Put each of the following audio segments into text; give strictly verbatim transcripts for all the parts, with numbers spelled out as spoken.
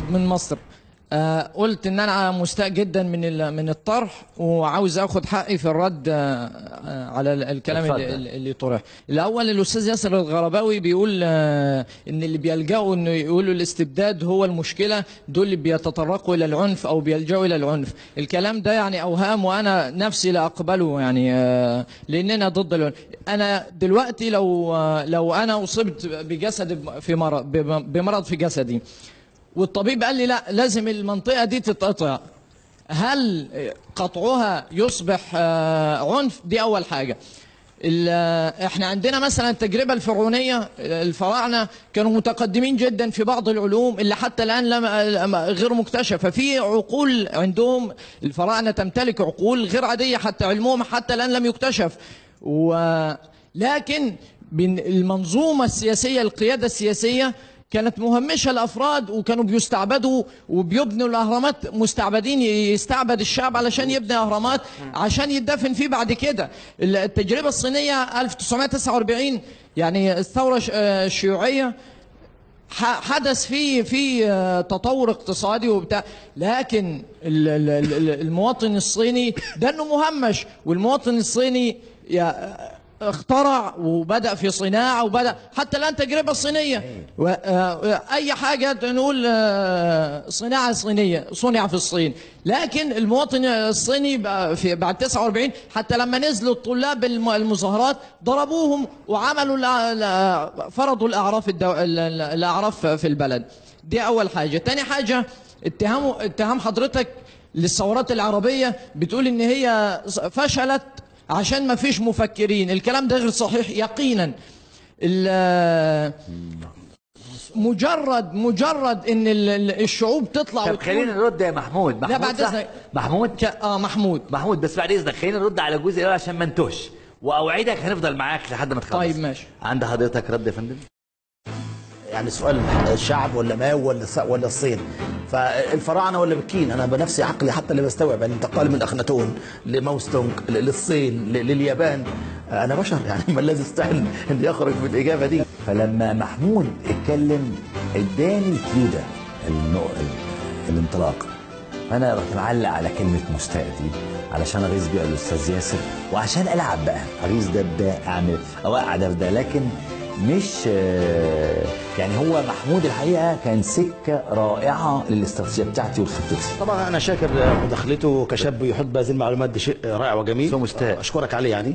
من مصر. آه قلت ان انا مستاء جدا من من الطرح، وعاوز اخد حقي في الرد آه على الكلام اللي, اللي طرح. الاول الاستاذ ياسر الغرباوي بيقول آه ان اللي بيلجأوا انه يقولوا الاستبداد هو المشكله، دول اللي بيتطرقوا الى العنف او بيلجأوا الى العنف. الكلام ده يعني اوهام، وانا نفسي لا اقبله، يعني آه لاننا ضد العنف. انا دلوقتي لو آه لو انا اصبت بجسد في مرض بمرض في جسدي، والطبيب قال لي لا لازم المنطقة دي تتقطع، هل قطعها يصبح عنف؟ دي أول حاجة. احنا عندنا مثلا التجربة الفرعونية، الفراعنة كانوا متقدمين جدا في بعض العلوم اللي حتى الآن لم غير مكتشفة. في عقول عندهم، الفراعنة تمتلك عقول غير عادية، حتى علمهم حتى الآن لم يكتشف. ولكن المنظومة السياسية، القيادة السياسية كانت مهمشة الأفراد، وكانوا بيستعبدوا وبيبنوا الأهرامات مستعبدين. يستعبد الشعب علشان يبني أهرامات عشان يدفن فيه بعد كده. التجربة الصينية ألف وتسعمائة وتسعة وأربعين، يعني الثورة الشيوعية، حدث فيه في تطور اقتصادي وبتاع، لكن المواطن الصيني ده انه مهمش. والمواطن الصيني اخترع وبدأ في صناعة، وبدأ حتى الآن تجربة صينية، أي حاجة نقول صناعة صينية، صنع في الصين. لكن المواطن الصيني في بعد تسعة وأربعين حتى لما نزلوا الطلاب المظاهرات ضربوهم وعملوا فرضوا الأعراف الدو... الأعراف في البلد. دي أول حاجة. تاني حاجة، اتهام اتهام حضرتك للثورات العربية، بتقول إن هي فشلت عشان ما فيش مفكرين. الكلام ده غير صحيح يقينا. مجرد مجرد ان الشعوب تطلع. طب خلينا نرد يا محمود. محمود لا بعد اذنك. محمود ك... اه محمود محمود بس بعد اذنك خلينا نرد على الجزء الاول عشان ما نتوهش، واوعدك هنفضل معاك لحد ما تخلص. طيب ماشي. عند حضرتك رد يا فندم؟ يعني سؤال الشعب ولا ماو ولا ولا الصين؟ فالفراعنه ولا بكين؟ انا بنفسي عقلي حتى اللي بستوعب يعني انتقال من اخناتون لماوستونج للصين لليابان. انا بشر يعني، ما الذي يستحيل ان يخرج بالاجابه دي؟ فلما محمود اتكلم اداني كده الانطلاق، انا رحت معلق على كلمه مستاء دي علشان اغيظ بيها الاستاذ ياسر، وعشان العب بقى اغيظ ده بده، اعمل اوقع ده بده، لكن مش يعني هو محمود الحقيقه كان سكه رائعه للاستراتيجيه بتاعتي وخطتي. طبعا انا شاكر مداخلته كشاب يحب هذه المعلومات، دي شيء رائع وجميل، مستاء اشكرك عليه يعني.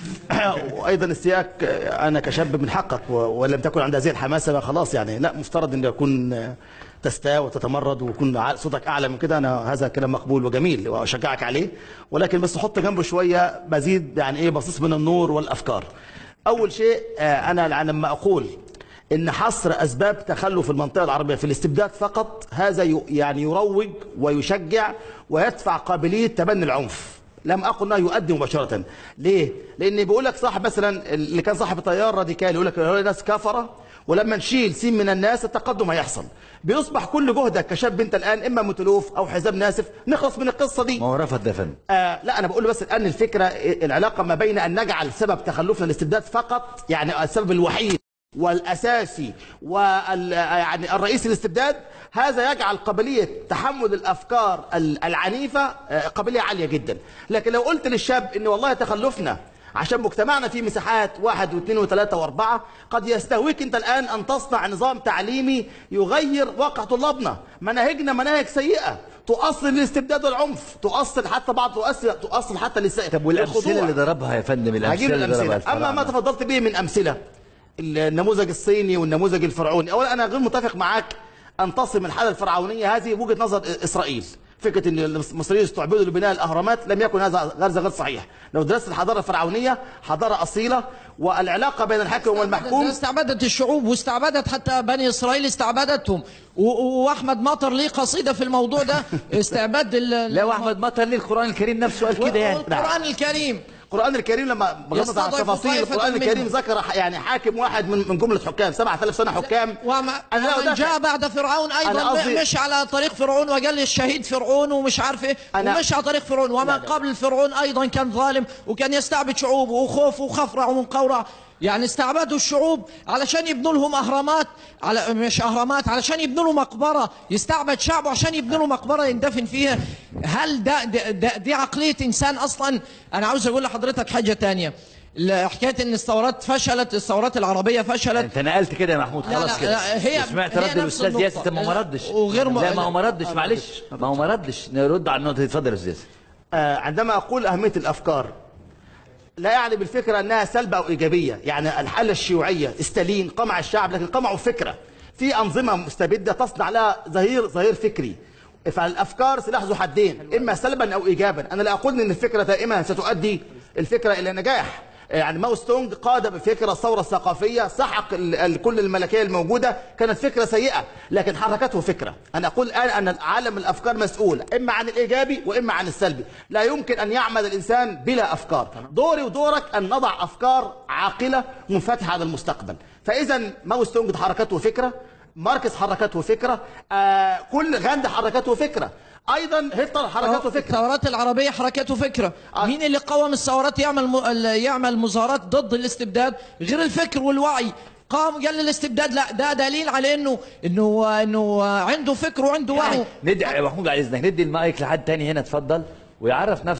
وايضا استياك انا كشاب من حقك، ولم تكن عند هذه الحماسه خلاص يعني، لا مفترض ان يكون تستاء وتتمرد ويكون صوتك اعلى من كده. انا هذا كلام مقبول وجميل واشجعك عليه، ولكن بس حط جنبه شويه مزيد يعني ايه بصيص من النور والافكار. اول شيء انا لما اقول ان حصر اسباب تخلف المنطقه العربيه في الاستبداد فقط، هذا يعني يروج ويشجع ويدفع قابليه تبني العنف. لم اقل انه يؤدي مباشره. ليه؟ لان بيقول لك صاحب مثلا اللي كان صاحب التيار راديكالي يقول لك الناس كفره، ولما نشيل سين من الناس التقدم هيحصل. بيصبح كل جهدك كشاب انت الان اما متلوف او حزام ناسف، نخلص من القصه دي. ما هو رفض ده فندم. آه لا انا بقول له بس الان الفكره العلاقه ما بين ان نجعل سبب تخلفنا الاستبداد فقط، يعني السبب الوحيد والاساسي وال يعني الرئيسي الاستبداد، هذا يجعل قابليه تحمل الافكار العنيفه قابليه عاليه جدا. لكن لو قلت للشاب ان والله تخلفنا عشان مجتمعنا فيه مساحات واحد واثنين وثلاثة واربعة، قد يستهويك انت الان ان تصنع نظام تعليمي يغير واقع طلابنا. مناهجنا مناهج سيئة تؤصل للاستبداد والعنف، تؤصل حتى بعض تؤصل تؤصل حتى للسائل. طب والامثله اللي ضربها يا فندم، الامثله اللي ضربها اما ما تفضلت به من امثله النموذج الصيني والنموذج الفرعوني، اولا انا غير متفق معاك ان تصم الحاله الفرعونيه هذه وجهه نظر اسرائيل. فكره ان المصريين استعبدوا لبناء الاهرامات لم يكن هذا غير غير صحيح. لو درست الحضاره الفرعونيه حضاره اصيله، والعلاقه بين الحاكم والمحكوم استعبدت الشعوب، واستعبدت حتى بني اسرائيل استعبدتهم. واحمد مطر ليه قصيده في الموضوع ده استعباد. لا واحمد مطر ليه القران الكريم نفسه قال كده يعني. القران الكريم القرآن الكريم لما بغض عن التفاصيل، القرآن الكريم ذكر يعني حاكم واحد من من جملة حكام سبعة آلاف سنة حكام. وما ومن جاء بعد فرعون أيضا مش على طريق فرعون وقال الشهيد فرعون ومش عارف إيه، ومش على طريق فرعون. ومن قبل فرعون أيضا كان ظالم وكان يستعبد شعوب وخوف وخفرع ومنقورع. يعني استعبدوا الشعوب علشان يبنوا لهم اهرامات، على مش اهرامات، علشان يبنوا له مقبره، يستعبد شعبه عشان يبنوا له مقبره يندفن فيها. هل ده, ده, ده دي عقليه انسان اصلا؟ انا عاوز اقول لحضرتك حاجه ثانيه، حكايه ان الثورات فشلت، الثورات العربيه فشلت. انت نقلت كده يا محمود خلاص لا كده. لا هي سمعت هي رد الاستاذ ياسر؟ ما هو ما ردش. وغير م... لا ما هو ما ردش، معلش ما هو ما ردش، نرد على النقطه دي. اتفضل يا استاذ ياسر. آه عندما اقول اهميه الافكار لا يعني بالفكره انها سلبه او ايجابيه، يعني الحاله الشيوعيه ستالين قمع الشعب لكن قمعوا فكره. في انظمه مستبده تصنع لها ظهير ظهير فكري. فالافكار سلاح ذو حدين، اما سلبا او ايجابا. انا لا اقول ان الفكره دائما ستؤدي الفكره الى نجاح. يعني ماو ستونج قاد بفكره الثوره الثقافيه، سحق كل الملكيه الموجوده، كانت فكره سيئه لكن حركته فكره. انا اقول الان ان عالم الافكار مسؤول اما عن الايجابي واما عن السلبي. لا يمكن ان يعمل الانسان بلا افكار. دوري ودورك ان نضع افكار عاقله منفتحه على المستقبل. فاذا ماو ستونج حركته فكره، ماركس حركته فكره، آه كل غاندي حركته فكره، ايضا هتلر حركته فكره. الثورات العربيه حركته فكره. آه. مين اللي قوم الثورات يعمل م... يعمل مظاهرات ضد الاستبداد غير الفكر والوعي؟ قام قال الاستبداد، لا ده دليل على انه انه انه عنده فكر وعنده وعي. ندي يا محمود على اذنك ندي المايك لحد تاني هنا، اتفضل ويعرف نفسه.